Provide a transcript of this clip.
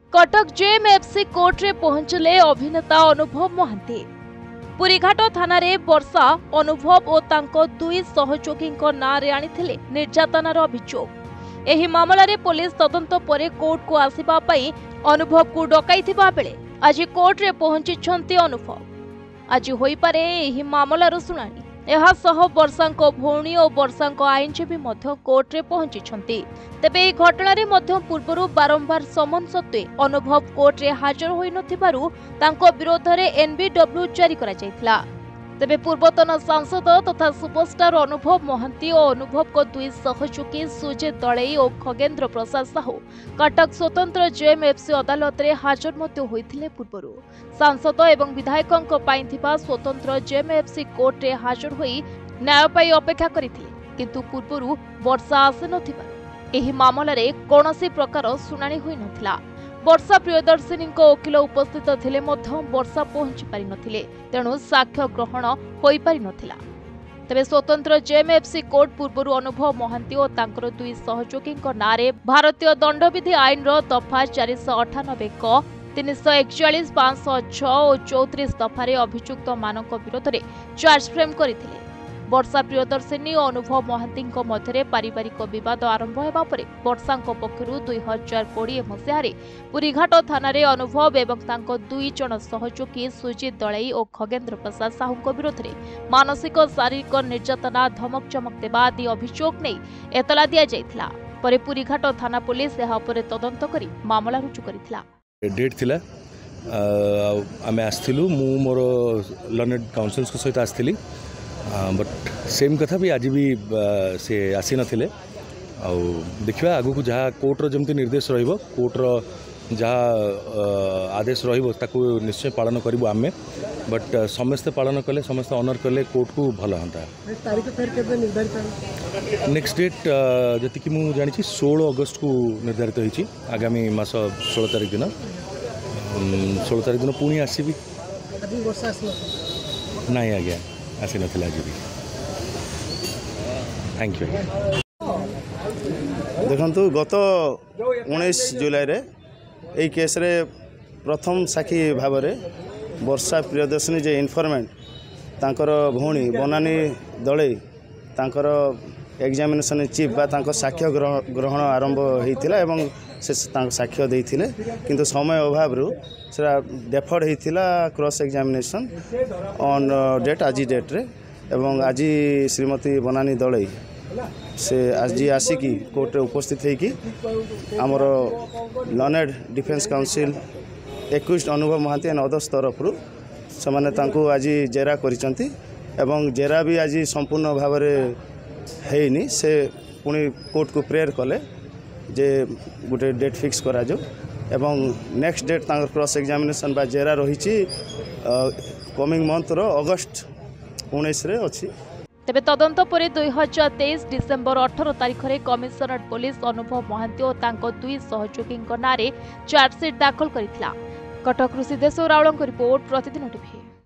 Cuttack JMFC court रे पहुंचले अभिनेता अनुभव महांती। पुरीघाट थाना रे वर्षा अनुभव और तांको दुई सहयोगी नाँ रे आनिथिले निर्यातनार अभियोग। एही मामला रे पुलिस तदंत परे कोर्ट को आसिबा पई अनुभव को डकाइथिबा बेले आज कोर्ट रे पहुंचिछंती अनुभव। आज होई पारे एही मामलार सुनानी। एहा सह वर्षांको भौणी और वर्षांको आईनजीवी मध्य कोर्ट रे पहुंचिछंती। तेबे एही घटना रे मध्य पूर्वरु बारंबार समन सत्वे अनुभव कोर्ट रे हाजर होई नथिबारु तांको विरोध रे एनबीडब्ल्यू जारी करा जायथिला। तेबे पूर्वतन सांसद तथा सुपरस्टार अनुभव महांती और अनुभव को दुई सहयोगी सुजित दलई और खगेन्द्र प्रसाद साहू कटक स्वतंत्र जेएमएफसी अदालत रे हाजर मध्य होइथिले। पूर्वरु सांसद एवं विधायकों पाई थिबा स्वतंत्र जेएमएफसी कोर्ट रे हाजर होई न्याय पाई अपेक्षा करिथिले, किंतु पूर्वरु वर्षा आसे नथिबा एही मामला रे कोनोसी प्रकार सुनानी होई नथिला। वर्षा प्रियदर्शिनी वकिल उपस्थित थिले मध्य वर्षा पहुंची पारि नथिले, तेणु साक्ष्य ग्रहण होई पारि नथिला। तेबे स्वतंत्र जेएमएफसी कोर्ट पूर्वरु अनुभव महांती और तांकर दुई सहयोगी नाँ रे भारतीय दंडविधि आईन रो दफा 498 क 341 506 और 34 दफारे अभियुक्त मानक विरोध रे चार्ज फ्रेम करथिले। वर्षा प्रियदर्शिनी और अनुभव महांती मध्य पारिवारिक बद आरंभ होगा पर वर्षा पक्षर 2020 मसीह पुरीघाट थाना अनुभव एवं दुई जन सहयोगी सुजित दलई और खगेन्द्र प्रसाद साहू विरोध में मानसिक शारीरिक निर्यातना धमक चमक देवा आदि अभियोग नहीं एतला दि जाइथिला। परे पुरीघाट थाना पुलिस यह उपर तदंत करी मामला रुजु करथिला। डेट थिला आमे आस्थिलु मु मोर लर्नेड काउंसिल्स को सहित आस्थिली, बट सेम कथा भी आज भी से आसी नथिले। आ देखिबा आगु को जहाँ कोर्टर जमती निर्देश रहिबो, कोर्टर जहाँ आदेश रहिबो ताकू निश्चय पालन करिबो आमे, बट समस्ते पालन कले समस्ते ऑनर कले कोर्ट को भल हंता। तारीख फेर केबे निर्धारित नेक्स्ट डेट जति कि मु जानि छी 16 अगस्त को निर्धारित होईची। आगामी मास 16 तारिख दिन 16 तारिख दिन पुणी आसीबी। अभी वर्षा आसी नहीं आज्ञा आसी नथिला आज भी। Thank you. देखंतु गत 19 जुलाई रे एई केस रे प्रथम साक्षी भाव रे वर्षा प्रियदर्शिनी जे इन्फॉर्मेंट तांकर भौणी बनानी दलई तांकर एग्जामिनेशन चीफ बा तांकर साक्ष्य ग्रहण आरंभ होइतिला एवं से साक्ष्य देइथिले, किंतु समय अभाव रु सेरा डेफर्ड होइतिला क्रॉस एग्जामिनेशन ऑन डेट आज डेट रे। एवं आज श्रीमती बनानी दलई से आज आसिकी कोर्ट रे उपस्थित होइकी आमर लर्नेड डिफेंस काउंसिल एक्यूज्ड अनुभव महांती एंड अदर्स तरफ रु से तांको आज जेरा करिसंती एवं जेरा भी आज संपूर्ण भाव रे हेनी। से पुणी कोर्ट को प्रेयर कले जे गोटे डेट फिक्स करा जो एवं नेक्स्ट डेट तांकर क्रॉस एग्जामिनेशन बा जेरा रही कमिंग मंथ रो अगस्त 19 रे अछि। तेबे तदंत परे 2023 डिसेंबर 18 तारिख रे कमिशनरेट पुलिस अनुभव महांती और तांको दुई सहयोगी नाँ रे चार्जशीट दाखल करिथिला। कटक सिद्धेश्वर रावल रिपोर्ट प्रतिदिन टीवी।